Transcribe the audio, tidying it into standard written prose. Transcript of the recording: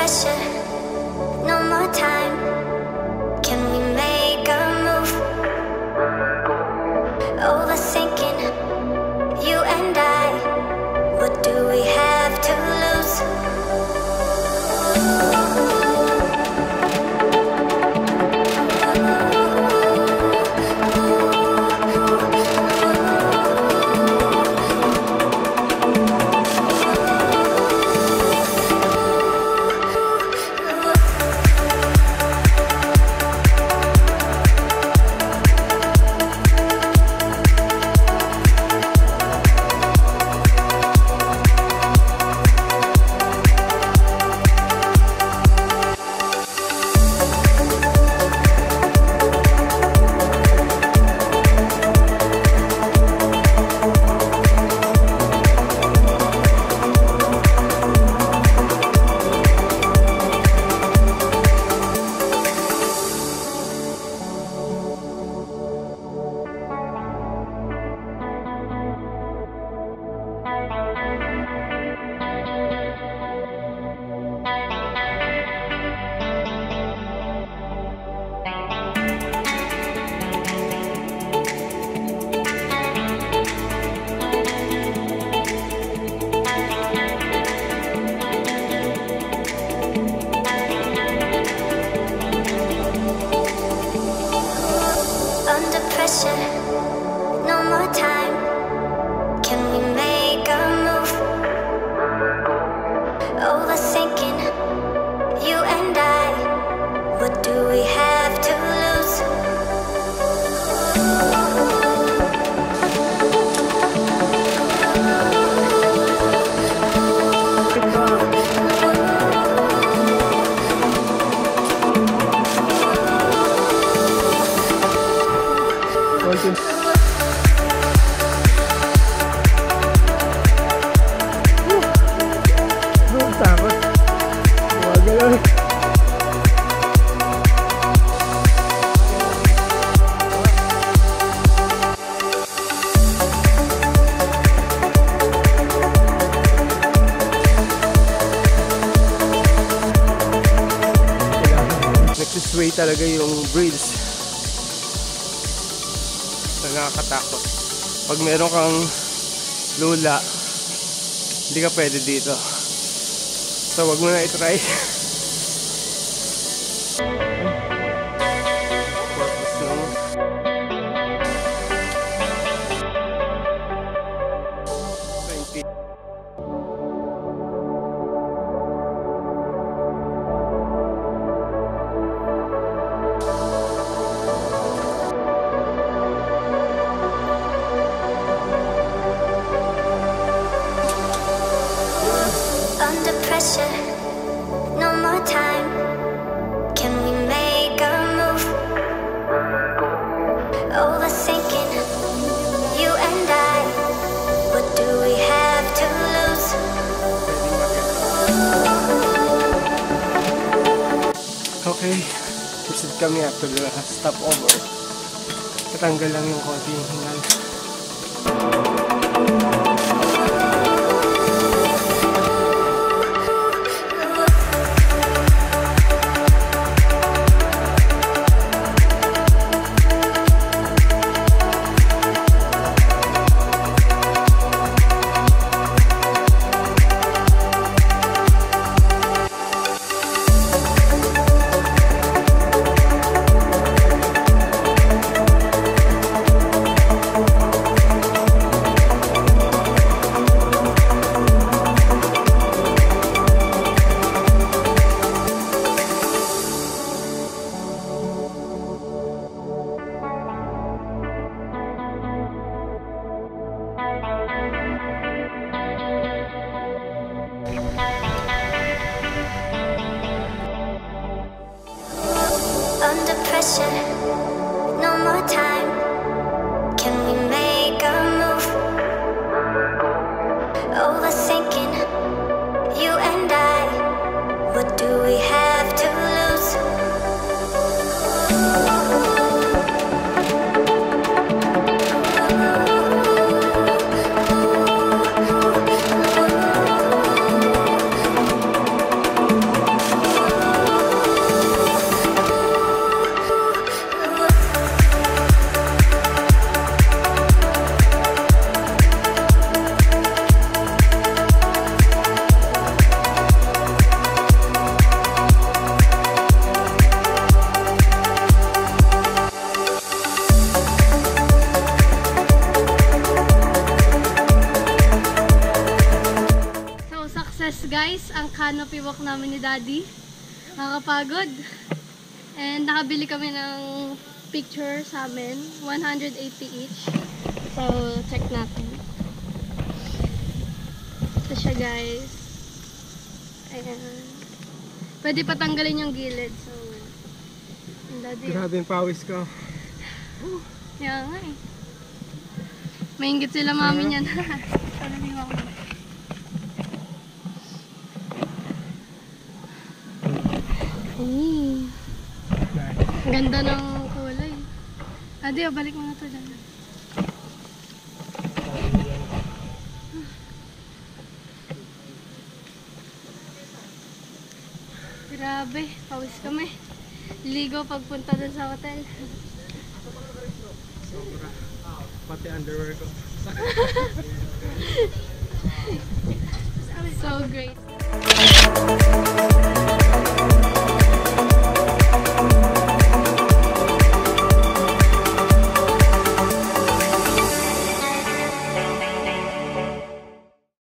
pressure, no more time. Can we make a move? Overthinking, you and I. What do we have to lose? No more time. Can we make a move? Overthinking, you and I. What do we have to lose? Sway talaga yung breeze na nakakatakot. Pag meron kang lula, hindi ka pwede dito, so wag mo na i-try. No more time. Can we make a move? Overthinking, you and I. What do we have to lose? Okay, proceed kami after the stopover. Katanggal lang yung konting hingal. Under pressure, no more time. Can we make a move? Overthinking, you and I. What do we have to lose? last guys, ang canopy walk namin ni Daddy. Nakakapagod. And nakabili kami ng picture sa amin. 180 each. So, check natin. Ito siya guys. Ayan. Pwede patanggalin yung gilid. So, Daddy. Grabe yung pawis ko. Kaya nga eh. Maingit sila mami niyan. Kalaliwa ko. Ganda ng kulay. Adi, balik mo na ito dyan. Grabe, pawis kami. Ligo pagpunta dun sa hotel. Sobra. Pati underwear ko. So great.